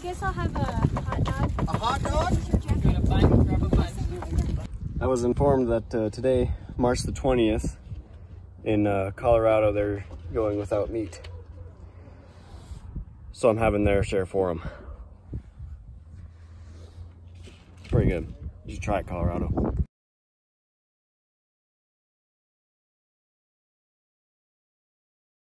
I guess I'll have a hot dog. A hot dog? Got a bun, grab a bun. I was informed that today, March the 20th, in Colorado, they're going without meat. So I'm having their share for them. Pretty good. You should try it, Colorado.